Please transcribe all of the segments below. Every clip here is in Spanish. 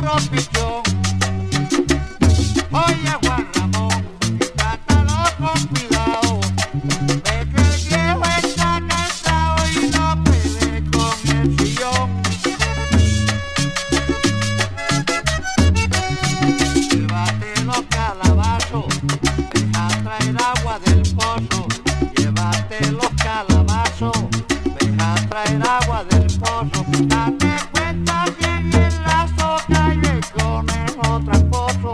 perro pichón. Oye Juan Ramón, trátalo con cuidado, ve que el viejo está cansado y no puede con el sillón. Llévate los calabazos, deja traer agua del pozo. Llévate los calabazos, deja traer agua del pozo. Date cuenta bien en la soca y el conejo tramposo.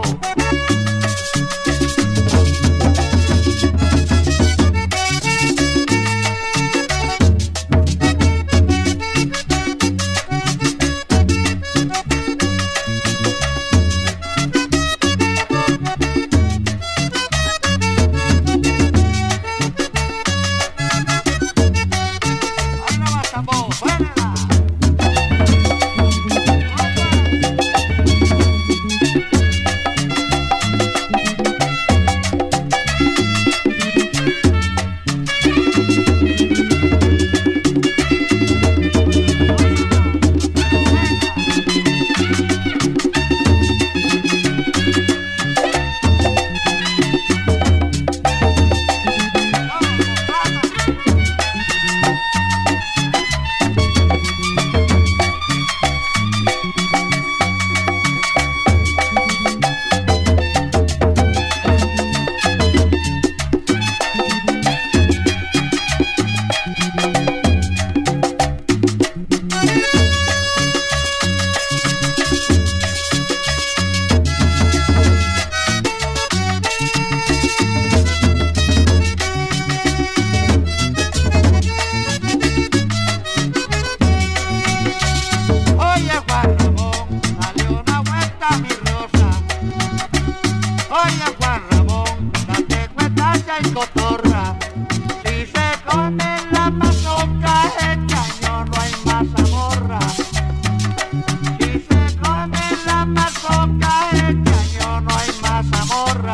Oye Juan Ramón, date cuenta que hay cotorra. Si se come la mazorca, este año no hay mazamorra. Si se come la mazorca, este año no hay mazamorra.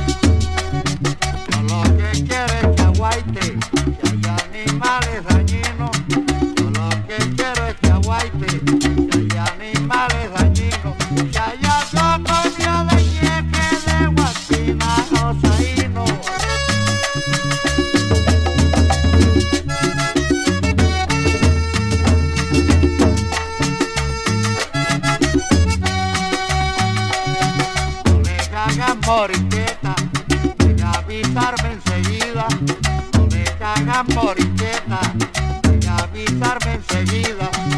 Yo lo que quiero es que aguaite, que hay animales dañinos. Yo lo que quiero es que aguaite, que hay animales dañinos. Que haya cocoño de ñeque, de guasina, josaíno. No le hagan moriqueta, venga a avisarme enseguida. No le hagan moriqueta, venga a avisarme enseguida.